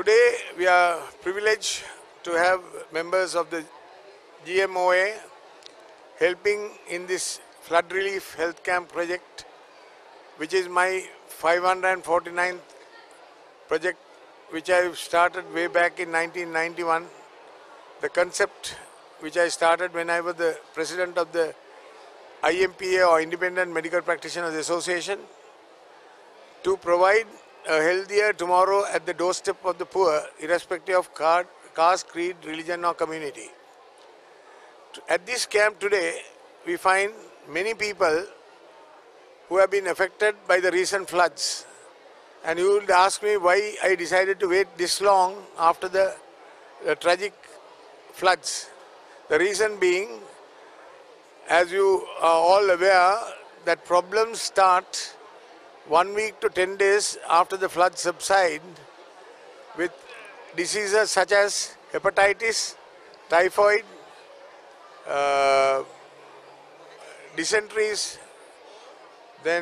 Today we are privileged to have members of the GMOA helping in this flood relief health camp project, which is my 549th project, which I started way back in 1991. The concept which I started when I was the president of the IMPA or Independent Medical Practitioners Association, to provide a healthier tomorrow at the doorstep of the poor, irrespective of caste, creed, religion or community. At this camp today, we find many people who have been affected by the recent floods. And you would ask me why I decided to wait this long after the tragic floods. The reason being, as you are all aware, that problems start 1 week to 10 days after the floods subside with diseases such as hepatitis, typhoid, dysenteries, then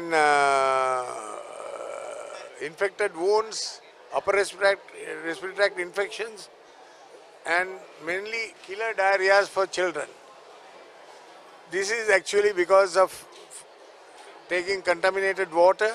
infected wounds, upper respiratory tract infections, and mainly killer diarrheas for children. This is actually because of taking contaminated water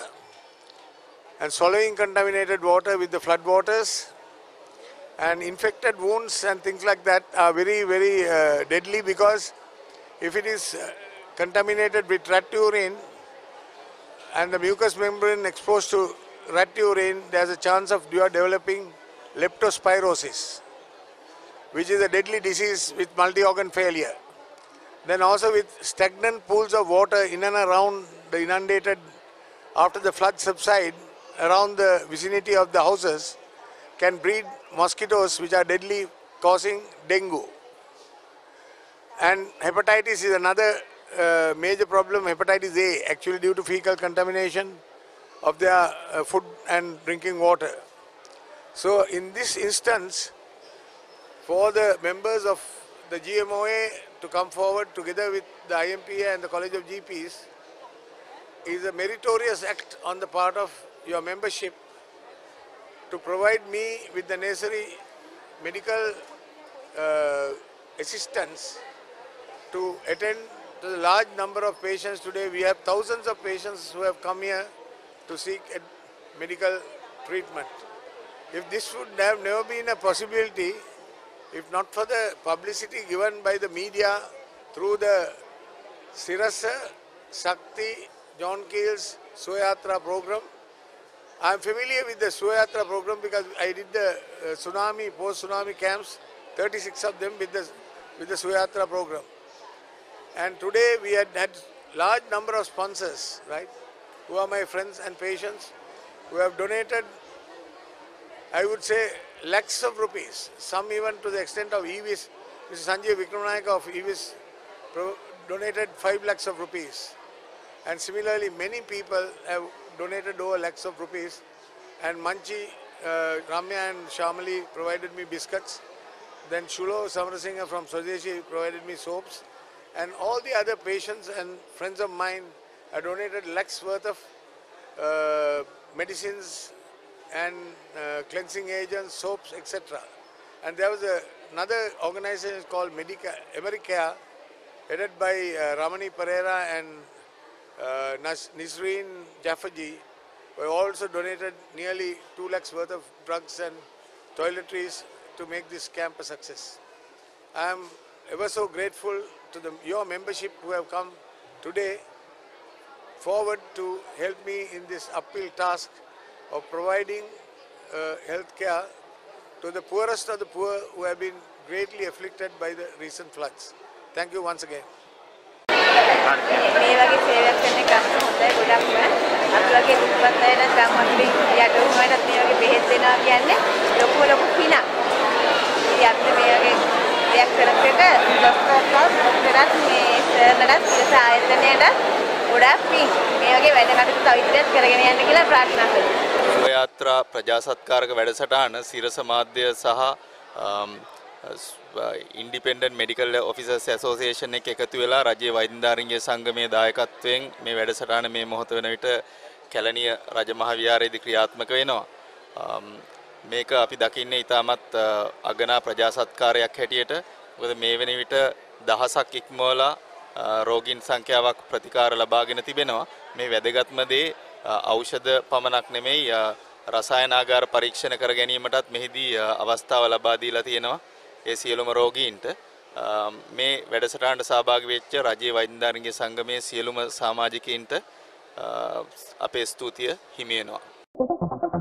and swallowing contaminated water with the flood waters, and infected wounds and things like that are very, very deadly, because if it is contaminated with rat urine and the mucous membrane exposed to rat urine, there is a chance of you are developing leptospirosis, which is a deadly disease with multi-organ failure. Then also with stagnant pools of water in and around the inundated, after the flood subside, around the vicinity of the houses, can breed mosquitoes which are deadly, causing dengue. And hepatitis is another major problem, hepatitis A, actually due to fecal contamination of their food and drinking water. So in this instance, for the members of the GMOA to come forward together with the IMPA and the College of GPs is a meritorious act on the part of your membership to provide me with the necessary medical assistance to attend to the large number of patients today. We have thousands of patients who have come here to seek medical treatment. If this would have never been a possibility, if not for the publicity given by the media through the Sirasa, Sakti, John Keel's Suyatra program. I am familiar with the Suyatra program because I did the tsunami, post-tsunami camps, 36 of them with the Suyatra program. And today we had large number of sponsors, right, who are my friends and patients, who have donated, I would say, lakhs of rupees, some even to the extent of EVIS. Mr. Sanjay Vikramanayaka of EVIS donated 5 lakhs of rupees. And similarly, many people have donated over lakhs of rupees. And Manchi, Ramya and Shamali provided me biscuits. Then Shulo Samarasinghe from Swadeshi provided me soaps. And all the other patients and friends of mine have donated lakhs worth of medicines and cleansing agents, soaps, etc. And there was another organization called Americare, headed by Ramani Pereira and Nisreen Jaffaji, who also donated nearly 2 lakhs worth of drugs and toiletries to make this camp a success. I am ever so grateful to your membership who have come today forward to help me in this uphill task of providing health care to the poorest of the poor who have been greatly afflicted by the recent floods. Thank you once again. මේ වගේ සේවයක් කරන එක හොඳයි ගොඩක්ම. අපි වගේ දුප්පත් අයට ගම්වතුලින් යටුවමටත් මේ වගේ බෙහෙත් දෙනවා කියන්නේ ලොකු පිනක්. ඉතින් අපිට මේ වගේ දෙයක් කරපු එක ડોක්ටර්ස් මේ සර්ලටත් විශේෂ ආයතනයට ගොඩක් පින්. මේ වගේ වැඩ කටයුතු තව ඉදිරියට කරගෙන යන්න කියලා ප්‍රාර්ථනා කරනවා. සුවයාත්‍රා ප්‍රජාසත්කාරක වැඩසටහන සිරස මාධ්‍ය සහ ඉන්ඩිපෙන්ඩන්ට් මෙඩිකල් ඔෆිසර්ස් ඇසෝසියේෂන් එක එකතු වෙලා රජයේ වෛද්‍යධාරීන්ගේ සංගමයේ දායකත්වයෙන් මේ වැඩසටහන මේ මොහොත වෙන විට කැලණිය රජමහා විහාරයේදී ක්‍රියාත්මක වෙනවා. මේක අපි දකින්නේ ඊටමත් අගනා ප්‍රජාසත්කාරයක් හැටියට. මොකද මේ වෙන විට දහසක් ඉක්මවලා රෝගීන් සංඛ්‍යාවක් ප්‍රතිකාර ලබාගෙන තිබෙනවා. මේ වැදගත්ම දේ ඖෂධ පමණක් නෙමෙයි රසායනාගාර පරීක්ෂණ කර ගැනීමටත් මෙහිදී අවස්ථාව ලබා දීලා තියෙනවා. ඒ සියලුම රෝගීන්ට මේ වැඩසටහනට සහභාගී වෙච්ච රජයේ වෛද්‍යධාරීන්ගේ සංගමයේ සියලුම සමාජිකයින්ට අපේ ස්තුතිය හිමි වෙනවා.